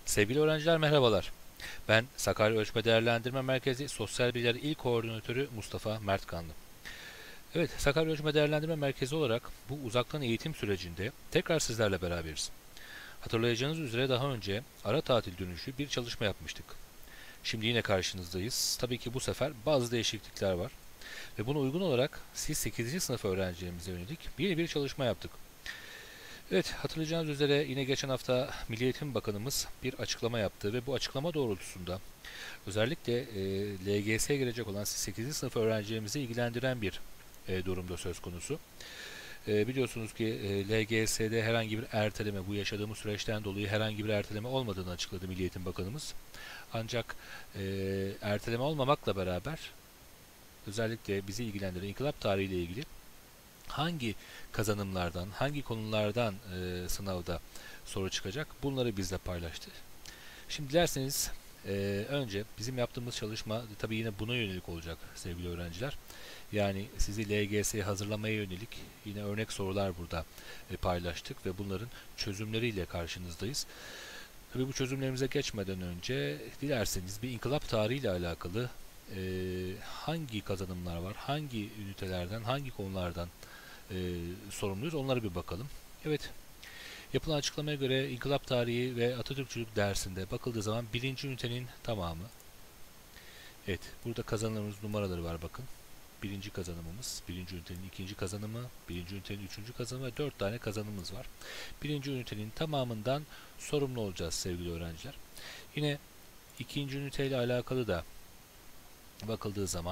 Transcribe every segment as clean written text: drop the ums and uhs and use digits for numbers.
Sevgili öğrenciler merhabalar. Ben Sakarya Ölçme Değerlendirme Merkezi Sosyal Bilgiler İl Koordinatörü Mustafa Mertkanlı. Evet, Sakarya Ölçme Değerlendirme Merkezi olarak bu uzaktan eğitim sürecinde tekrar sizlerle beraberiz. Hatırlayacağınız üzere daha önce ara tatil dönüşü bir çalışma yapmıştık. Şimdi yine karşınızdayız. Tabii ki bu sefer bazı değişiklikler var. Ve buna uygun olarak siz 8. sınıf öğrencilerimize yönelik yeni bir çalışma yaptık. Evet, hatırlayacağınız üzere yine geçen hafta Milli Eğitim Bakanımız bir açıklama yaptı ve bu açıklama doğrultusunda özellikle LGS'ye girecek olan 8. sınıf öğrencilerimizi ilgilendiren bir durumda söz konusu. Biliyorsunuz ki LGS'de herhangi bir erteleme, bu yaşadığımız süreçten dolayı herhangi bir erteleme olmadığını açıkladı Milli Eğitim Bakanımız. Ancak erteleme olmamakla beraber özellikle bizi ilgilendiren inkılap tarihiyle ilgili hangi kazanımlardan, hangi konulardan sınavda soru çıkacak bunları bizle paylaştı. Şimdi dilerseniz önce bizim yaptığımız çalışma tabii yine buna yönelik olacak sevgili öğrenciler. Yani sizi LGS'ye hazırlamaya yönelik yine örnek sorular burada paylaştık ve bunların çözümleriyle karşınızdayız. Tabii bu çözümlerimize geçmeden önce dilerseniz bir inkılap tarihiyle alakalı hangi kazanımlar var, hangi ünitelerden, hangi konulardan sorumluyuz onlara bir bakalım. Evet, yapılan açıklamaya göre İnkılap Tarihi ve Atatürkçülük dersinde bakıldığı zaman birinci ünitenin tamamı. Evet, burada kazanımımız numaraları var bakın. Birinci kazanımımız, birinci ünitenin ikinci kazanımı, birinci ünitenin üçüncü kazanımı ve 4 tane kazanımımız var. Birinci ünitenin tamamından sorumlu olacağız sevgili öğrenciler. Yine ikinci üniteyle alakalı da bakıldığı zaman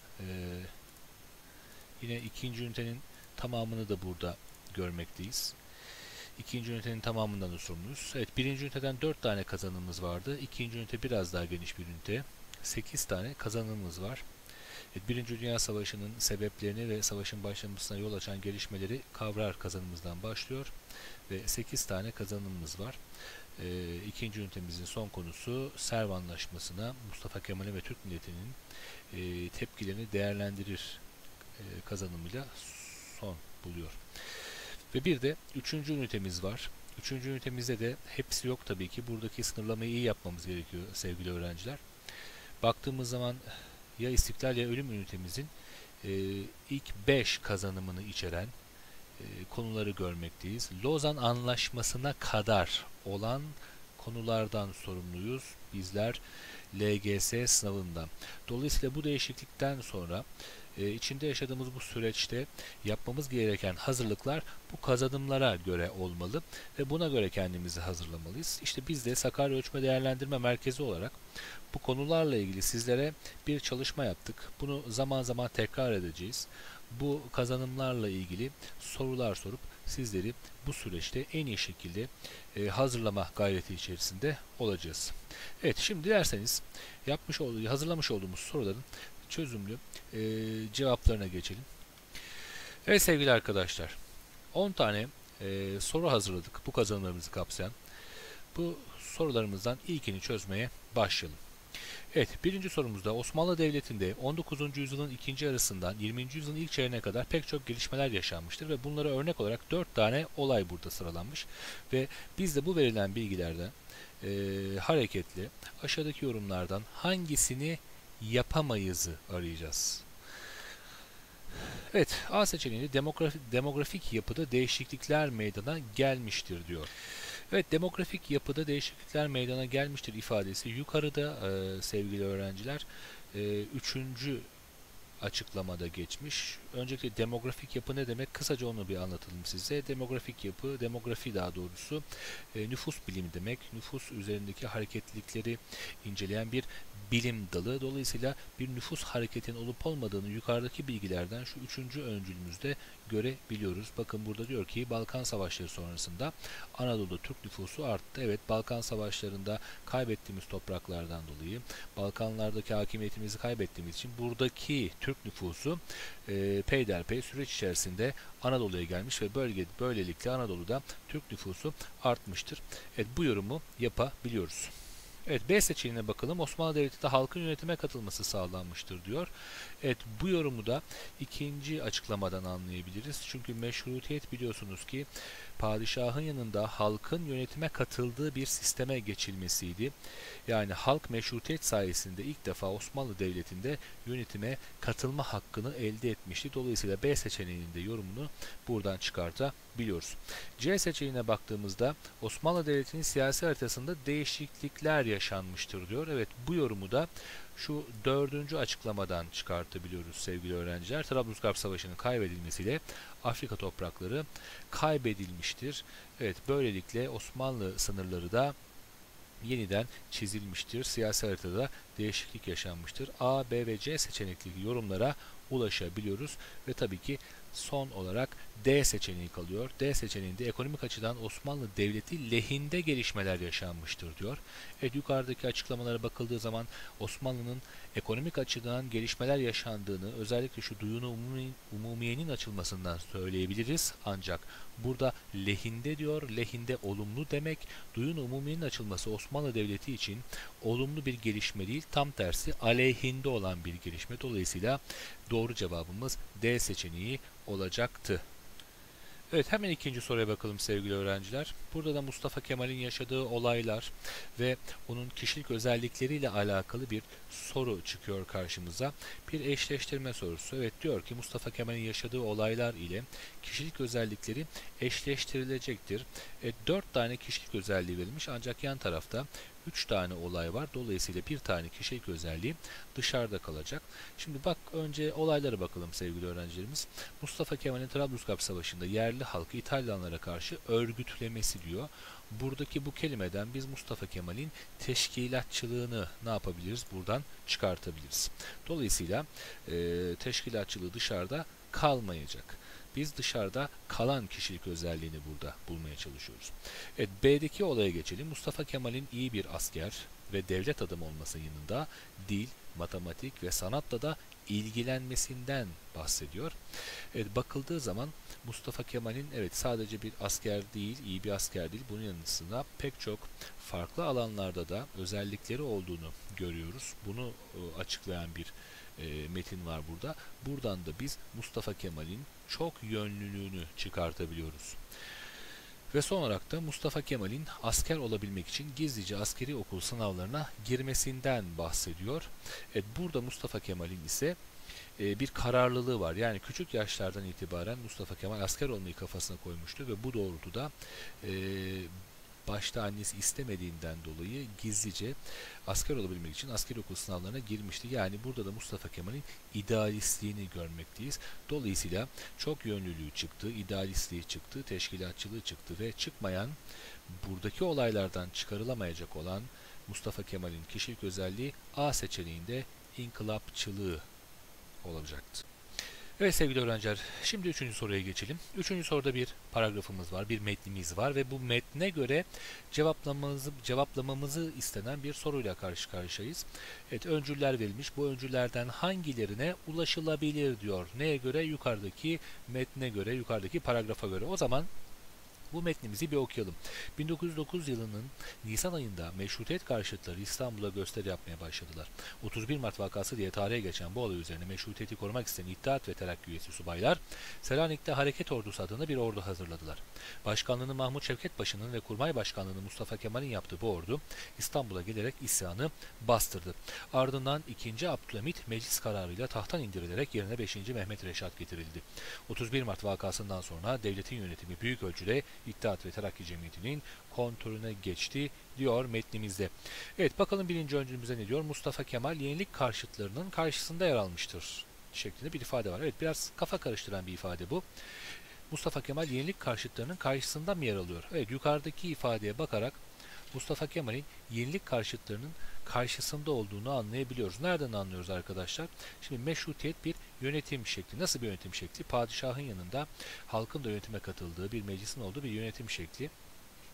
yine ikinci ünitenin tamamını da burada görmekteyiz. İkinci ünitenin tamamından da sorumluyuz. Evet, birinci üniteden 4 tane kazanımımız vardı. İkinci ünite biraz daha geniş bir ünite. 8 tane kazanımımız var. Evet, Birinci Dünya Savaşı'nın sebeplerini ve savaşın başlamasına yol açan gelişmeleri kavrar kazanımımızdan başlıyor. Ve 8 tane kazanımımız var. İkinci ünitemizin son konusu Serv Anlaşması'na Mustafa Kemal'in ve Türk milletinin tepkilerini değerlendirir kazanımıyla son buluyor. Ve bir de üçüncü ünitemiz var. Üçüncü ünitemizde de hepsi yok tabii ki. Buradaki sınırlamayı iyi yapmamız gerekiyor sevgili öğrenciler. Baktığımız zaman ya İstiklal ya Ölüm ünitemizin ilk 5 kazanımını içeren konuları görmekteyiz. Lozan Anlaşması'na kadar olan konulardan sorumluyuz bizler LGS sınavından. Dolayısıyla bu değişiklikten sonra içinde yaşadığımız bu süreçte yapmamız gereken hazırlıklar bu kazanımlara göre olmalı ve buna göre kendimizi hazırlamalıyız. İşte biz de Sakarya Ölçme Değerlendirme Merkezi olarak bu konularla ilgili sizlere bir çalışma yaptık. Bunu zaman zaman tekrar edeceğiz. Bu kazanımlarla ilgili sorular sorup sizleri bu süreçte en iyi şekilde hazırlama gayreti içerisinde olacağız. Evet, şimdi dilerseniz hazırlamış olduğumuz soruların çözümlü cevaplarına geçelim. Evet sevgili arkadaşlar, 10 tane soru hazırladık bu kazanımlarımızı kapsayan. Bu sorularımızdan ilkini çözmeye başlayalım. Evet, birinci sorumuzda Osmanlı Devleti'nde 19. yüzyılın ikinci yarısından 20. yüzyılın ilk çeyreğine kadar pek çok gelişmeler yaşanmıştır ve bunlara örnek olarak 4 tane olay burada sıralanmış ve biz de bu verilen bilgilerden hareketli aşağıdaki yorumlardan hangisini yapamayızı arayacağız. Evet, A seçeneğinde demografik yapıda değişiklikler meydana gelmiştir diyor. Evet, demografik yapıda değişiklikler meydana gelmiştir ifadesi yukarıda sevgili öğrenciler üçüncü açıklamada geçmiş. Öncelikle demografik yapı ne demek? Kısaca onu bir anlatalım size. Demografik yapı, demografi daha doğrusu nüfus bilimi demek. Nüfus üzerindeki hareketlilikleri inceleyen bir bilim dalı. Dolayısıyla bir nüfus hareketinin olup olmadığını yukarıdaki bilgilerden şu üçüncü öncülümüzde görebiliyoruz. Bakın burada diyor ki Balkan Savaşları sonrasında Anadolu'da Türk nüfusu arttı. Evet, Balkan Savaşlarında kaybettiğimiz topraklardan dolayı Balkanlardaki hakimiyetimizi kaybettiğimiz için buradaki Türk nüfusu peyderpey süreç içerisinde Anadolu'ya gelmiş ve böylelikle Anadolu'da Türk nüfusu artmıştır. Evet, bu yorumu yapabiliyoruz. Evet, B seçeneğine bakalım. Osmanlı Devleti'nde halkın yönetime katılması sağlanmıştır diyor. Evet, bu yorumu da ikinci açıklamadan anlayabiliriz. Çünkü meşrutiyet biliyorsunuz ki padişahın yanında halkın yönetime katıldığı bir sisteme geçilmesiydi. Yani halk meşrutiyet sayesinde ilk defa Osmanlı Devleti'nde yönetime katılma hakkını elde etmişti. Dolayısıyla B seçeneğinin de yorumunu buradan çıkartabiliyoruz. C seçeneğine baktığımızda Osmanlı Devleti'nin siyasi haritasında değişiklikler yaşanmıştır diyor. Evet, bu yorumu da şu dördüncü açıklamadan çıkartabiliyoruz sevgili öğrenciler. Trablusgarp Savaşı'nın kaybedilmesiyle Afrika toprakları kaybedilmiştir. Evet, böylelikle Osmanlı sınırları da yeniden çizilmiştir. Siyasi haritada değişiklik yaşanmıştır. A, B ve C seçenekteki yorumlara ulaşabiliyoruz ve tabii ki son olarak D seçeneği kalıyor. D seçeneğinde ekonomik açıdan Osmanlı Devleti lehinde gelişmeler yaşanmıştır diyor. Evet, yukarıdaki açıklamalara bakıldığı zaman Osmanlı'nın ekonomik açıdan gelişmeler yaşandığını özellikle şu Duyunu Umumiye'nin açılmasından söyleyebiliriz. Ancak burada lehinde diyor. Lehinde olumlu demek. Duyunu Umumiye'nin açılması Osmanlı Devleti için olumlu bir gelişme değil, tam tersi aleyhinde olan bir gelişme. Dolayısıyla doğru cevabımız D seçeneği olacaktı. Evet, hemen ikinci soruya bakalım sevgili öğrenciler. Burada da Mustafa Kemal'in yaşadığı olaylar ve onun kişilik özellikleriyle alakalı bir soru çıkıyor karşımıza. Bir eşleştirme sorusu. Evet, diyor ki Mustafa Kemal'in yaşadığı olaylar ile kişilik özellikleri eşleştirilecektir. 4 tane kişilik özelliği verilmiş ancak yan tarafta 3 tane olay var. Dolayısıyla bir tane kişilik özelliği dışarıda kalacak. Şimdi bak, önce olaylara bakalım sevgili öğrencilerimiz. Mustafa Kemal'in Trablusgarp Savaşı'nda yerli halkı İtalyanlara karşı örgütlemesi diyor. Buradaki bu kelimeden biz Mustafa Kemal'in teşkilatçılığını ne yapabiliriz? Buradan çıkartabiliriz. Dolayısıyla teşkilatçılığı dışarıda kalmayacak. Biz dışarıda kalan kişilik özelliğini burada bulmaya çalışıyoruz. Evet, B'deki olaya geçelim. Mustafa Kemal'in iyi bir asker ve devlet adamı olmasının yanında dil, matematik ve sanatla da ilgilenmesinden bahsediyor. Evet, bakıldığı zaman Mustafa Kemal'in evet sadece bir asker değil, iyi bir asker değil, bunun yanısında pek çok farklı alanlarda da özellikleri olduğunu görüyoruz. Bunu açıklayan bir metin var burada. Buradan da biz Mustafa Kemal'in çok yönlülüğünü çıkartabiliyoruz. Ve son olarak da Mustafa Kemal'in asker olabilmek için gizlice askeri okul sınavlarına girmesinden bahsediyor. Evet, burada Mustafa Kemal'in ise bir kararlılığı var. Yani küçük yaşlardan itibaren Mustafa Kemal asker olmayı kafasına koymuştu ve bu doğrultuda başta annesi istemediğinden dolayı gizlice asker olabilmek için askeri okul sınavlarına girmişti. Yani burada da Mustafa Kemal'in idealistliğini görmekteyiz. Dolayısıyla çok yönlülüğü çıktı, idealistliği çıktı, teşkilatçılığı çıktı ve çıkmayan, buradaki olaylardan çıkarılamayacak olan Mustafa Kemal'in kişilik özelliği A seçeneğinde inkılapçılığı olacaktı. Evet sevgili öğrenciler, şimdi üçüncü soruya geçelim. Üçüncü soruda bir paragrafımız var, bir metnimiz var ve bu metne göre cevaplamamızı istenen bir soruyla karşı karşıyayız. Evet, öncüller verilmiş. Bu öncüllerden hangilerine ulaşılabilir diyor. Neye göre? Yukarıdaki metne göre, yukarıdaki paragrafa göre. O zaman bu metnimizi bir okuyalım. 1909 yılının Nisan ayında meşrutiyet karşıtları İstanbul'a gösteri yapmaya başladılar. 31 Mart vakası diye tarihe geçen bu olay üzerine meşrutiyeti korumak isteyen İttihat ve Terakki üyesi subaylar Selanik'te Hareket Ordusu adına bir ordu hazırladılar. Başkanlığını Mahmut Şevket Paşa'nın ve Kurmay Başkanlığını Mustafa Kemal'in yaptığı bu ordu İstanbul'a gelerek isyanı bastırdı. Ardından 2. Abdülhamit meclis kararıyla tahttan indirilerek yerine 5. Mehmet Reşat getirildi. 31 Mart vakasından sonra devletin yönetimi büyük ölçüde İttihat ve Terakki Cemiyeti'nin kontrolüne geçti diyor metnimizde. Evet, bakalım birinci öncülümüze ne diyor? Mustafa Kemal yenilik karşıtlarının karşısında yer almıştır şeklinde bir ifade var. Evet, biraz kafa karıştıran bir ifade bu. Mustafa Kemal yenilik karşıtlarının karşısında mı yer alıyor? Evet, yukarıdaki ifadeye bakarak Mustafa Kemal'in yenilik karşıtlarının karşısında olduğunu anlayabiliyoruz. Nereden anlıyoruz arkadaşlar? Şimdi meşrutiyet bir yönetim şekli. Nasıl bir yönetim şekli? Padişahın yanında halkın da yönetime katıldığı bir meclisin olduğu bir yönetim şekli.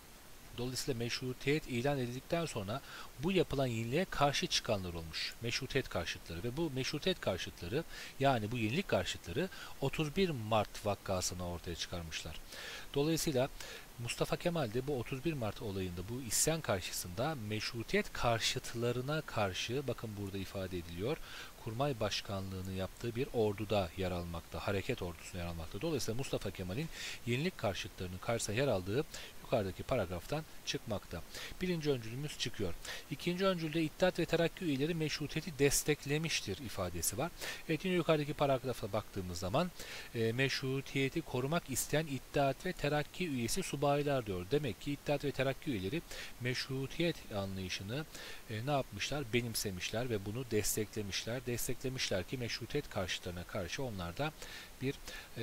Dolayısıyla meşrutiyet ilan edildikten sonra bu yapılan yeniliğe karşı çıkanlar olmuş. Meşrutiyet karşıtları ve bu meşrutiyet karşıtları yani bu yenilik karşıtları 31 Mart vakasını ortaya çıkarmışlar. Dolayısıyla Mustafa Kemal de bu 31 Mart olayında bu isyan karşısında meşrutiyet karşıtlarına karşı bakın burada ifade ediliyor. Kurmay başkanlığını yaptığı bir orduda yer almakta. Hareket ordusunda yer almakta. Dolayısıyla Mustafa Kemal'in yenilik karşıtlarının karşısına yer aldığı yukarıdaki paragraftan çıkmakta. Birinci öncülümüz çıkıyor. İkinci öncülde İttihat ve Terakki üyeleri meşrutiyeti desteklemiştir ifadesi var. Evet, yine yukarıdaki paragrafa baktığımız zaman meşrutiyeti korumak isteyen İttihat ve Terakki üyesi subaylar diyor. Demek ki İttihat ve Terakki üyeleri meşrutiyet anlayışını ne yapmışlar? Benimsemişler ve bunu desteklemişler. Desteklemişler ki meşrutiyet karşıtlarına karşı onlar da bir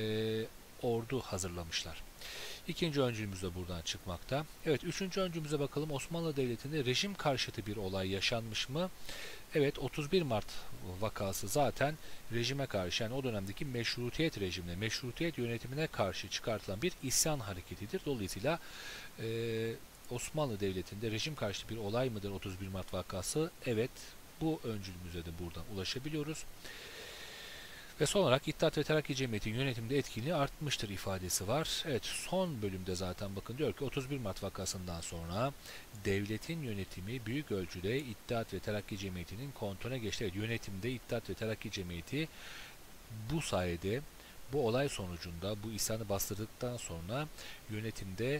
ordu hazırlamışlar. İkinci öncülümüz de buradan çıkmakta. Evet, üçüncü öncülümüze bakalım. Osmanlı Devleti'nde rejim karşıtı bir olay yaşanmış mı? Evet, 31 Mart vakası zaten rejime karşı, yani o dönemdeki meşrutiyet rejimine, meşrutiyet yönetimine karşı çıkartılan bir isyan hareketidir. Dolayısıyla Osmanlı Devleti'nde rejim karşıtı bir olay mıdır 31 Mart vakası? Evet, bu öncülümüze de buradan ulaşabiliyoruz. Ve son olarak İttihat ve Terakki Cemiyeti'nin yönetimde etkinliği artmıştır ifadesi var. Evet, son bölümde zaten bakın diyor ki 31 Mart vakasından sonra devletin yönetimi büyük ölçüde İttihat ve Terakki Cemiyeti'nin kontrolüne geçti. Evet, yönetimde İttihat ve Terakki Cemiyeti bu sayede, bu olay sonucunda, bu isyanı bastırdıktan sonra yönetimde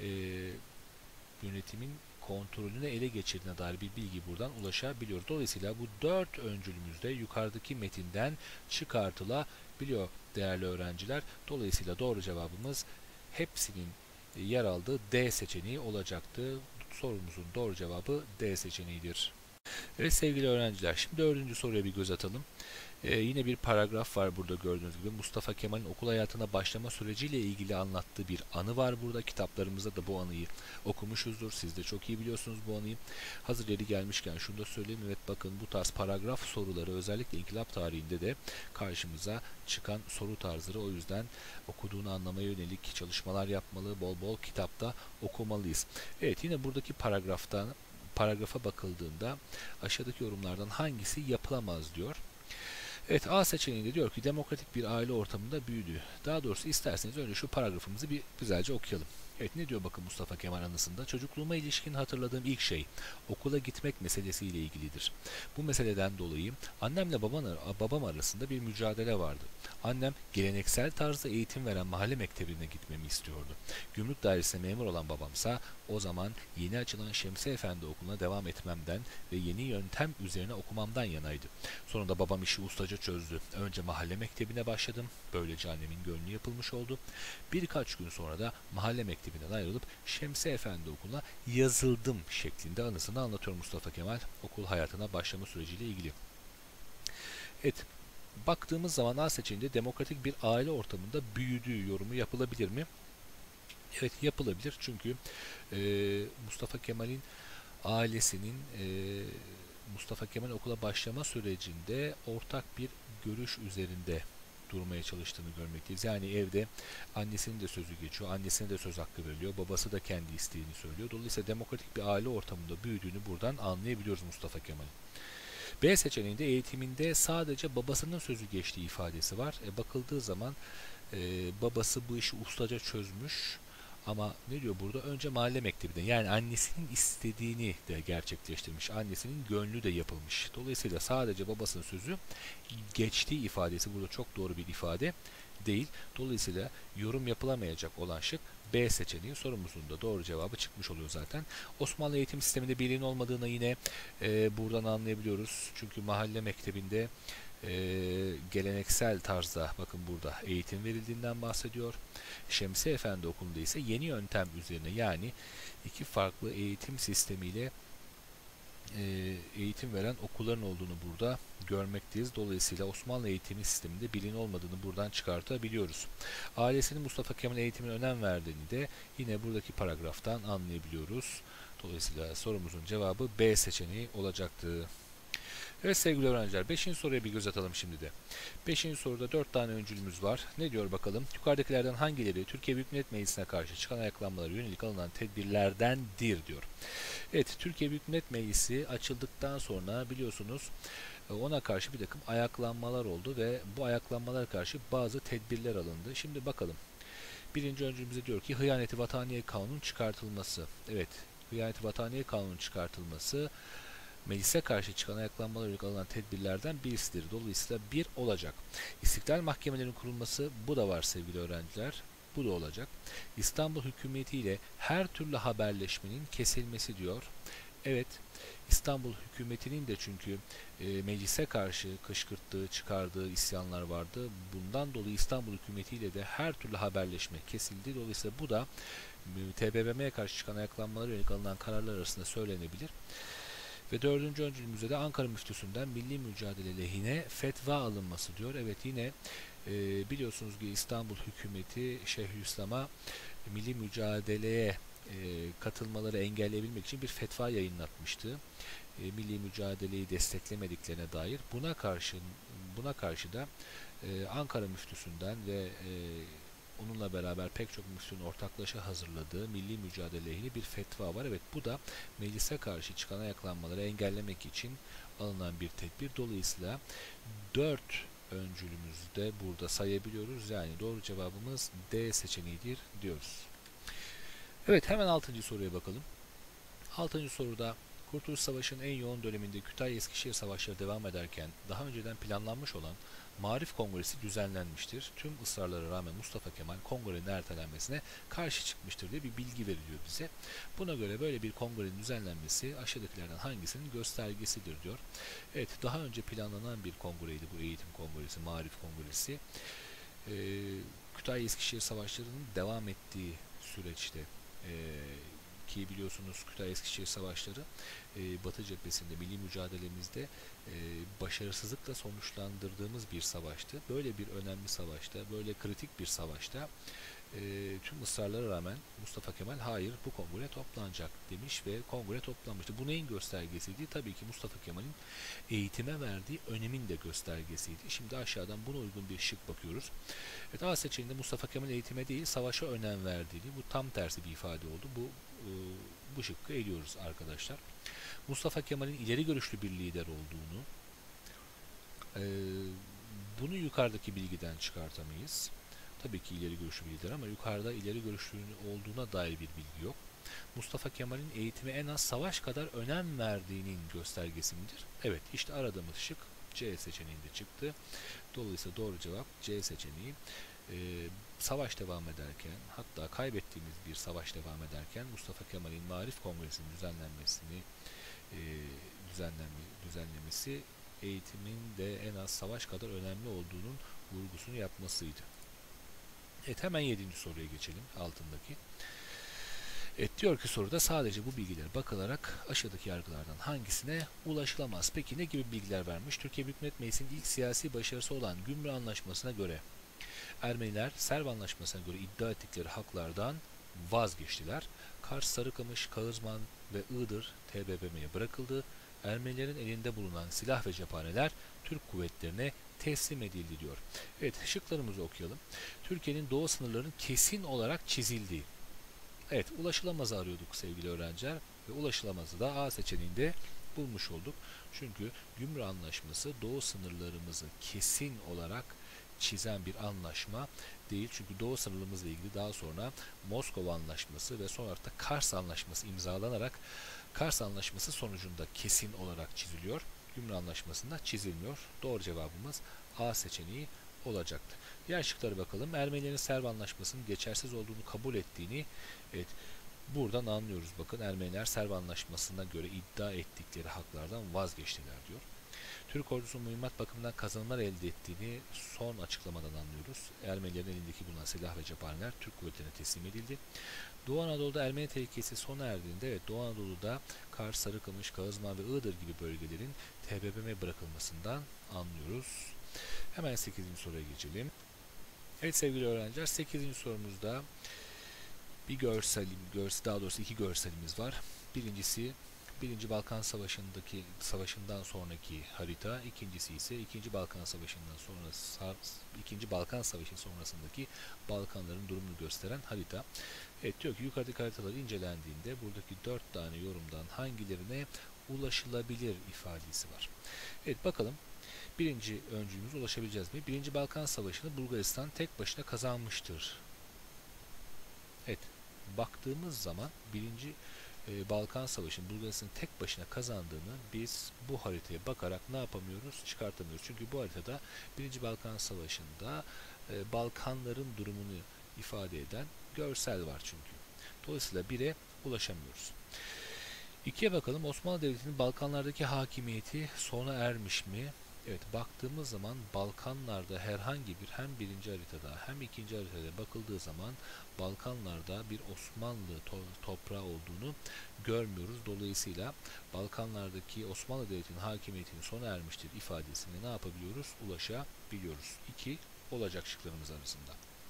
yönetimin kontrolünü ele geçirdiğine dair bir bilgi buradan ulaşabiliyoruz. Dolayısıyla bu 4 öncülümüzde yukarıdaki metinden çıkartılabiliyor değerli öğrenciler. Dolayısıyla doğru cevabımız hepsinin yer aldığı D seçeneği olacaktı. Sorumuzun doğru cevabı D seçeneğidir. Evet sevgili öğrenciler, şimdi 4. soruya bir göz atalım. Yine bir paragraf var burada gördüğünüz gibi. Mustafa Kemal'in okul hayatına başlama süreciyle ilgili anlattığı bir anı var burada. Kitaplarımızda da bu anıyı okumuşuzdur. Siz de çok iyi biliyorsunuz bu anıyı. Hazır yeri gelmişken şunu da söyleyeyim. Evet, bakın bu tarz paragraf soruları özellikle inkılap tarihinde de karşımıza çıkan soru tarzları. O yüzden okuduğunu anlamaya yönelik çalışmalar yapmalı, bol bol kitapta okumalıyız. Evet, yine buradaki paragrafa bakıldığında aşağıdaki yorumlardan hangisi yapılamaz diyor. Evet, A seçeneğinde diyor ki demokratik bir aile ortamında büyüdü. Daha doğrusu isterseniz önce şu paragrafımızı bir güzelce okuyalım. Evet, ne diyor bakın Mustafa Kemal anısında? Çocukluğuma ilişkin hatırladığım ilk şey okula gitmek meselesiyle ilgilidir. Bu meseleden dolayı annemle babam arasında bir mücadele vardı. Annem geleneksel tarzda eğitim veren mahalle mektebine gitmemi istiyordu. Gümrük dairesinde memur olan babamsa o zaman yeni açılan Şemsi Efendi okuluna devam etmemden ve yeni yöntem üzerine okumamdan yanaydı. Sonunda babam işi ustaca çözdü. Önce mahalle mektebine başladım. Böylece annemin gönlü yapılmış oldu. Birkaç gün sonra da mahalle mektebinden ayrılıp Şemsi Efendi okuluna yazıldım şeklinde anısını anlatıyor Mustafa Kemal okul hayatına başlama süreciyle ilgili. Evet, baktığımız zaman A seçeneğinde demokratik bir aile ortamında büyüdüğü yorumu yapılabilir mi? Evet, yapılabilir çünkü Mustafa Kemal'in ailesinin Mustafa Kemal okula başlama sürecinde ortak bir görüş üzerinde durmaya çalıştığını görmekteyiz. Yani evde annesinin de sözü geçiyor, annesine de söz hakkı veriliyor, babası da kendi isteğini söylüyor. Dolayısıyla demokratik bir aile ortamında büyüdüğünü buradan anlayabiliyoruz Mustafa Kemal'in. B seçeneğinde eğitiminde sadece babasının sözü geçtiği ifadesi var. Bakıldığı zaman babası bu işi ustaca çözmüş. Ama ne diyor burada? Önce mahalle mektebinde, yani annesinin istediğini de gerçekleştirmiş. Annesinin gönlü de yapılmış. Dolayısıyla sadece babasının sözü geçtiği ifadesi burada çok doğru bir ifade değil. Dolayısıyla yorum yapılamayacak olan şık B seçeneği. Sorumuzun da doğru cevabı çıkmış oluyor zaten. Osmanlı eğitim sisteminde birliğin olmadığını yine buradan anlayabiliyoruz. Çünkü mahalle mektebinde geleneksel tarzda bakın burada eğitim verildiğinden bahsediyor. Şemsi Efendi okulunda ise yeni yöntem üzerine, yani iki farklı eğitim sistemiyle eğitim veren okulların olduğunu burada görmekteyiz. Dolayısıyla Osmanlı eğitimi sisteminde bilin olmadığını buradan çıkartabiliyoruz. Ailesinin Mustafa Kemal eğitimine önem verdiğini de yine buradaki paragraftan anlayabiliyoruz. Dolayısıyla sorumuzun cevabı B seçeneği olacaktı. Evet sevgili öğrenciler, 5. soruya bir göz atalım şimdi de. 5. soruda 4 tane öncülümüz var. Ne diyor bakalım? Yukarıdakilerden hangileri Türkiye Büyük Millet Meclisi'ne karşı çıkan ayaklanmalara yönelik alınan tedbirlerdendir diyor. Evet, Türkiye Büyük Millet Meclisi açıldıktan sonra biliyorsunuz ona karşı bir takım ayaklanmalar oldu ve bu ayaklanmalara karşı bazı tedbirler alındı. Şimdi bakalım. Birinci öncülümüze diyor ki Hıyaneti Vataniye Kanunu'nun çıkartılması. Evet, Hıyaneti Vataniye Kanunu'nun çıkartılması meclise karşı çıkan ayaklanmalara yönelik alınan tedbirlerden birisidir. Dolayısıyla bir olacak. İstiklal mahkemelerinin kurulması, bu da var sevgili öğrenciler. Bu da olacak. İstanbul hükümeti ile her türlü haberleşmenin kesilmesi diyor. Evet, İstanbul hükümetinin de çünkü meclise karşı kışkırttığı, çıkardığı isyanlar vardı. Bundan dolayı İstanbul hükümetiyle de her türlü haberleşme kesildi. Dolayısıyla bu da TBMM'ye karşı çıkan ayaklanmalara yönelik alınan kararlar arasında söylenebilir. Ve dördüncü öncülümüzde de Ankara Müftüsü'nden milli mücadele lehine fetva alınması diyor. Evet, yine biliyorsunuz ki İstanbul hükümeti Şeyhülislam'a milli mücadeleye katılmaları engelleyebilmek için bir fetva yayınlatmıştı. Milli mücadeleyi desteklemediklerine dair. Buna karşı da Ankara Müftüsü'nden ve onunla beraber pek çok müftünün ortaklaşa hazırladığı milli mücadele lehine bir fetva var. Evet, bu da meclise karşı çıkan ayaklanmaları engellemek için alınan bir tedbir. Dolayısıyla 4 öncülümüzü de burada sayabiliyoruz. Yani doğru cevabımız D seçeneğidir diyoruz. Evet, hemen 6. soruya bakalım. 6. soruda Kurtuluş Savaşı'nın en yoğun döneminde Kütahya-Eskişehir savaşları devam ederken daha önceden planlanmış olan Maarif Kongresi düzenlenmiştir. Tüm ısrarlara rağmen Mustafa Kemal kongrenin ertelenmesine karşı çıkmıştır diye bir bilgi veriliyor bize. Buna göre böyle bir kongrenin düzenlenmesi aşağıdakilerden hangisinin göstergesidir diyor. Evet, daha önce planlanan bir kongreydi bu eğitim kongresi, Maarif Kongresi. Kütahya-Eskişehir savaşlarının devam ettiği süreçte ki biliyorsunuz Kütahya-Eskişehir savaşları Batı cephesinde milli mücadelemizde başarısızlıkla sonuçlandırdığımız bir savaştı. Böyle bir önemli savaşta, böyle kritik bir savaşta tüm ısrarlara rağmen Mustafa Kemal hayır bu kongre toplanacak demiş ve kongre toplanmıştı. Bu neyin göstergesiydi? Tabii ki Mustafa Kemal'in eğitime verdiği önemin de göstergesiydi. Şimdi aşağıdan buna uygun bir şık bakıyoruz. Evet, A seçeneğinde Mustafa Kemal eğitime değil savaşa önem verdiğini, bu tam tersi bir ifade oldu. Bu şıkkı eliyoruz arkadaşlar. Mustafa Kemal'in ileri görüşlü bir lider olduğunu, bunu yukarıdaki bilgiden çıkartamayız. Tabii ki ileri görüşlü bir lider ama yukarıda ileri görüşlü olduğuna dair bir bilgi yok. Mustafa Kemal'in eğitime en az savaş kadar önem verdiğinin göstergesi midir? Evet, işte aradığımız şık C seçeneğinde çıktı. Dolayısıyla doğru cevap C seçeneği. Savaş devam ederken, hatta kaybettiğimiz bir savaş devam ederken Mustafa Kemal'in Maarif Kongresi'nin düzenlemesi eğitimin de en az savaş kadar önemli olduğunun vurgusunu yapmasıydı. Evet, hemen 7. soruya geçelim, altındaki. Evet, diyor ki soruda sadece bu bilgiler bakılarak aşağıdaki yargılardan hangisine ulaşılamaz? Peki ne gibi bilgiler vermiş? Türkiye Büyük Millet Meclisi'nin ilk siyasi başarısı olan Gümrük Anlaşması'na göre Ermeniler Serv Anlaşması'na göre iddia ettikleri haklardan vazgeçtiler. Kars, Sarıkamış, Kağızman ve Iğdır TBMM'ye bırakıldı. Ermenilerin elinde bulunan silah ve cephaneler Türk kuvvetlerine teslim edildi diyor. Evet, şıklarımızı okuyalım. Türkiye'nin doğu sınırlarının kesin olarak çizildiği. Evet, ulaşılamazı arıyorduk sevgili öğrenciler ve ulaşılamazı da A seçeneğinde bulmuş olduk. Çünkü Gümrük Anlaşması doğu sınırlarımızı kesin olarak çizen bir anlaşma değil. Çünkü doğu sınırlarımızla ilgili daha sonra Moskova Anlaşması ve sonra da Kars Anlaşması imzalanarak Kars Anlaşması sonucunda kesin olarak çiziliyor. Gümrük Anlaşması'nda çizilmiyor. Doğru cevabımız A seçeneği olacaktı. Diğer şıklara bakalım. Ermenilerin Serv Anlaşması'nın geçersiz olduğunu kabul ettiğini, evet, buradan anlıyoruz. Bakın, Ermeniler Serv Anlaşması'na göre iddia ettikleri haklardan vazgeçtiler diyor. Türk ordusunun mühimmat bakımından kazanımlar elde ettiğini son açıklamadan anlıyoruz. Ermenilerin elindeki bulunan silah ve cephaneler Türk kuvvetlerine teslim edildi. Doğu Anadolu'da Ermeni tehlikesi sona erdiğinde, evet, Doğu Anadolu'da Kars, Sarıkamış, Kağızman ve Iğdır gibi bölgelerin TBMM'ye bırakılmasından anlıyoruz. Hemen 8. soruya geçelim. Evet sevgili öğrenciler, 8. sorumuzda bir daha doğrusu iki görselimiz var. Birincisi Birinci Balkan Savaşı'ndan sonraki harita, ikincisi ise İkinci Balkan Savaşı'ndan sonra İkinci Balkan Savaşı sonrasındaki Balkanların durumunu gösteren harita. Evet, diyor ki yukarıdaki haritalar incelendiğinde buradaki 4 tane yorumdan hangilerine ulaşılabilir ifadesi var. Evet, bakalım. Birinci öncülümüz ulaşabileceğiz mi? Birinci Balkan Savaşı'nı Bulgaristan tek başına kazanmıştır. Evet, baktığımız zaman birinci Balkan Savaşı'nın Bulgaristan'ın tek başına kazandığını biz bu haritaya bakarak ne yapamıyoruz? Çıkartamıyoruz. Çünkü bu haritada birinci Balkan Savaşı'nda Balkanların durumunu ifade eden görsel var çünkü. Dolayısıyla 1'e ulaşamıyoruz. 2'ye bakalım. Osmanlı Devleti'nin Balkanlardaki hakimiyeti sona ermiş mi? Evet, baktığımız zaman Balkanlarda herhangi bir hem birinci haritada hem ikinci haritada bakıldığı zaman Balkanlarda bir Osmanlı toprağı olduğunu görmüyoruz. Dolayısıyla Balkanlardaki Osmanlı Devleti'nin hakimiyetinin sona ermiştir ifadesine ne yapabiliyoruz? Ulaşabiliyoruz. 2 olacak şıklarımız arasında.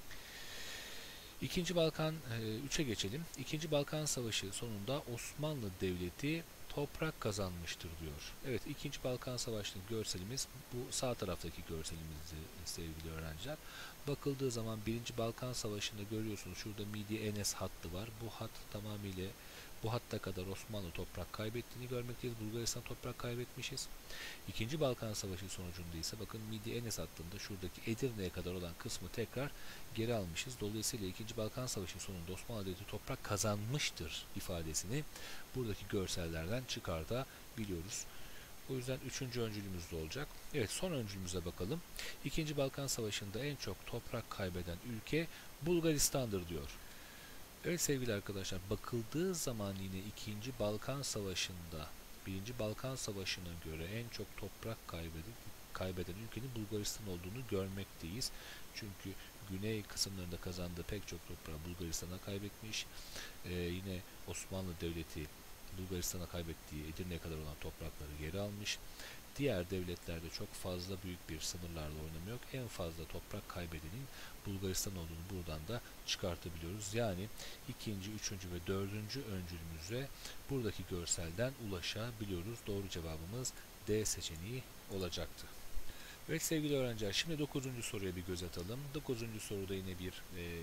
İkinci Balkan 3'e geçelim. İkinci Balkan Savaşı sonunda Osmanlı Devleti toprak kazanmıştır diyor. Evet, İkinci Balkan Savaşı'nın görselimiz bu sağ taraftaki görselimizdi sevgili öğrenciler. Bakıldığı zaman Birinci Balkan Savaşı'nda görüyorsunuz şurada Midye-Enes hattı var. Bu hat tamamıyla bu hatta kadar Osmanlı toprak kaybettiğini görmekteyiz. Bulgaristan toprak kaybetmişiz. İkinci Balkan Savaşı sonucunda ise bakın Midye-Enes hattında şuradaki Edirne'ye kadar olan kısmı tekrar geri almışız. Dolayısıyla İkinci Balkan Savaşı sonunda Osmanlı Devleti toprak kazanmıştır ifadesini buradaki görsellerden çıkartabiliyoruz. O yüzden 3. öncülümüz de olacak. Evet, son öncülümüze bakalım. İkinci Balkan Savaşı'nda en çok toprak kaybeden ülke Bulgaristan'dır diyor. Evet sevgili arkadaşlar, bakıldığı zaman yine 2. Balkan Savaşı'nda 1. Balkan Savaşı'na göre en çok toprak kaybeden ülkenin Bulgaristan olduğunu görmekteyiz. Çünkü güney kısımlarında kazandığı pek çok toprağı Bulgaristan'a kaybetmiş. Yine Osmanlı Devleti Bulgaristan'a kaybettiği Edirne'ye kadar olan toprakları geri almış. Diğer devletlerde çok fazla büyük bir sınırlarla oynamıyor. En fazla toprak kaybedenin Bulgaristan olduğunu buradan da çıkartabiliyoruz. Yani 2., 3. ve 4. öncülümüze buradaki görselden ulaşabiliyoruz. Doğru cevabımız D seçeneği olacaktı. Evet sevgili öğrenciler, şimdi 9. soruya bir göz atalım. 9. soruda yine bir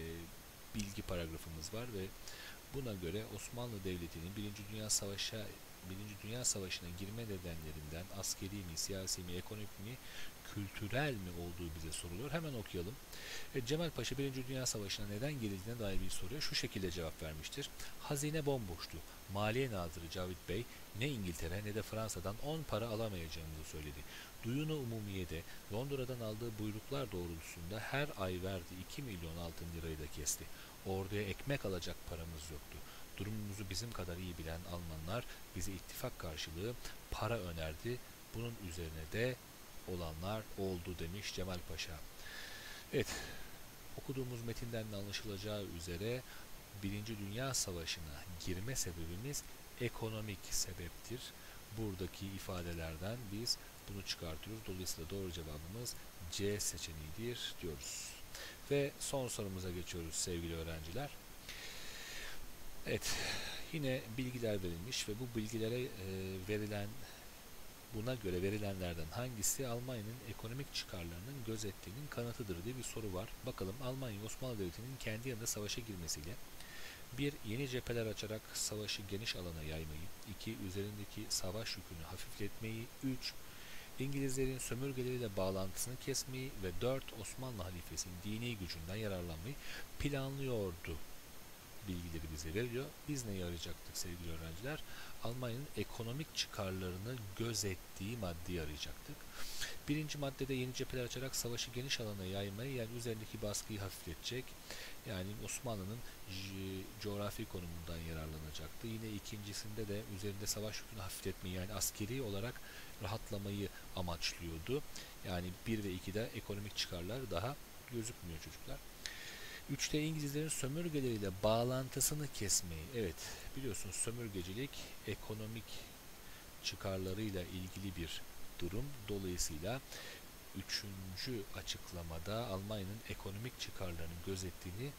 bilgi paragrafımız var ve buna göre Osmanlı Devleti'nin Birinci Dünya Savaşı'na girme nedenlerinden askeri mi, siyasi mi, ekonomik mi, kültürel mi olduğu bize soruluyor. Hemen okuyalım. Cemal Paşa Birinci Dünya Savaşı'na neden girildiğine dair bir soruya şu şekilde cevap vermiştir. Hazine bomboştu. Maliye Nazırı Cavit Bey ne İngiltere ne de Fransa'dan 10 para alamayacağımızı söyledi. Duyunu Umumiye'de Londra'dan aldığı buyruklar doğrultusunda her ay verdiği 2 milyon altın lirayı da kesti. Orduya ekmek alacak paramız yoktu. Durumumuzu bizim kadar iyi bilen Almanlar bize ittifak karşılığı para önerdi. Bunun üzerine de olanlar oldu demiş Cemal Paşa. Evet, okuduğumuz metinden de anlaşılacağı üzere Birinci Dünya Savaşı'na girme sebebimiz ekonomik sebeptir. Buradaki ifadelerden biz bunu çıkartıyoruz. Dolayısıyla doğru cevabımız C seçeneğidir diyoruz. Ve son sorumuza geçiyoruz sevgili öğrenciler. Evet, yine bilgiler verilmiş ve bu bilgilere buna göre verilenlerden hangisi Almanya'nın ekonomik çıkarlarının gözettiğinin kanıtıdır diye bir soru var. Bakalım, Almanya Osmanlı Devleti'nin kendi yanında savaşa girmesiyle 1. Yeni cepheler açarak savaşı geniş alana yaymayı, 2. Üzerindeki savaş yükünü hafifletmeyi, 3. İngilizlerin sömürgeleriyle bağlantısını kesmeyi ve 4. Osmanlı halifesinin dini gücünden yararlanmayı planlıyordu bilgileri bize veriliyor. Biz neye arayacaktık sevgili öğrenciler? Almanya'nın ekonomik çıkarlarını gözettiği maddeyi arayacaktık. Birinci maddede yeni cepheler açarak savaşı geniş alana yaymayı, yani üzerindeki baskıyı hafifletecek. Yani Osmanlı'nın coğrafi konumundan yararlanacaktı. Yine ikincisinde de üzerinde savaş yükünü hafifletmeyi, yani askeri olarak rahatlamayı amaçlıyordu. Yani 1 ve 2'de ekonomik çıkarlar daha gözükmüyor çocuklar. 3'te İngilizlerin sömürgeleriyle bağlantısını kesmeyi. Evet, biliyorsunuz sömürgecilik ekonomik çıkarlarıyla ilgili bir durum. Dolayısıyla 3. açıklamada Almanya'nın ekonomik çıkarlarını gözettiğini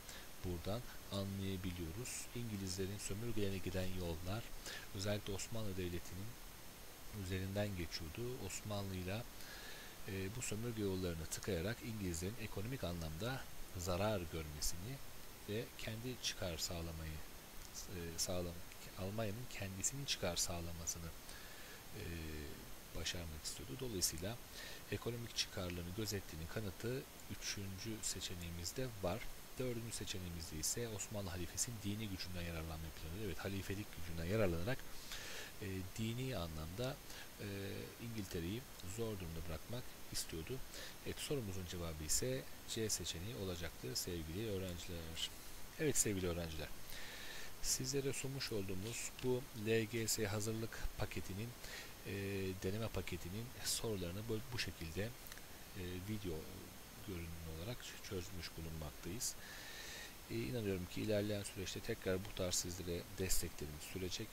buradan anlayabiliyoruz. İngilizlerin sömürgelerine giden yollar özellikle Osmanlı Devleti'nin üzerinden geçiyordu. Osmanlı'yla bu sömürge yollarını tıkayarak İngilizlerin ekonomik anlamda zarar görmesini ve kendi çıkar sağlamayı Almanya'nın kendisinin çıkar sağlamasını başarmak istiyordu. Dolayısıyla ekonomik çıkarlarını gözettiğinin kanıtı 3. seçeneğimizde var. 4. seçeneğimizde ise Osmanlı halifesinin dini gücünden yararlanmayı planlıyor. Evet, halifelik gücünden yararlanarak dini anlamda İngiltere'yi zor durumda bırakmak istiyordu. Evet, sorumuzun cevabı ise C seçeneği olacaktır sevgili öğrenciler. Evet sevgili öğrenciler, sizlere sunmuş olduğumuz bu LGS hazırlık paketinin deneme paketinin sorularını bu şekilde video görünümlü olarak çözmüş bulunmaktayız. İnanıyorum ki ilerleyen süreçte tekrar bu tarz sizlere desteklerimiz sürecek.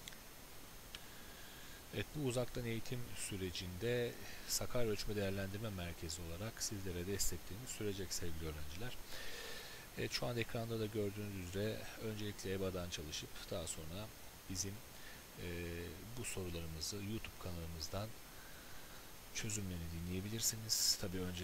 Evet, bu uzaktan eğitim sürecinde Sakarya Ölçme Değerlendirme Merkezi olarak sizlere desteklerimiz sürecek sevgili öğrenciler. Evet, şu an ekranda da gördüğünüz üzere öncelikle EBA'dan çalışıp daha sonra bizim bu sorularımızı YouTube kanalımızdan çözümlerini dinleyebilirsiniz. Tabii önce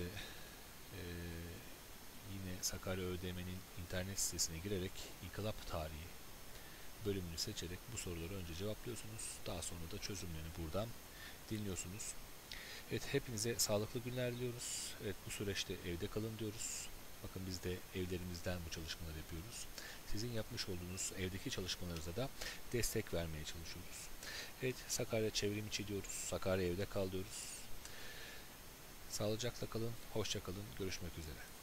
yine Sakarya ÖDM'nin internet sitesine girerek İnkılap Tarihi bölümünü seçerek bu soruları önce cevaplıyorsunuz. Daha sonra da çözümlerini buradan dinliyorsunuz. Evet, hepinize sağlıklı günler diliyoruz. Evet, bu süreçte evde kalın diyoruz. Bakın biz de evlerimizden bu çalışmaları yapıyoruz. Sizin yapmış olduğunuz evdeki çalışmalarınıza da destek vermeye çalışıyoruz. Evet, Sakarya çevrim içi diyoruz. Sakarya evde kal diyoruz. Sağlıcakla kalın, hoşça kalın. Görüşmek üzere.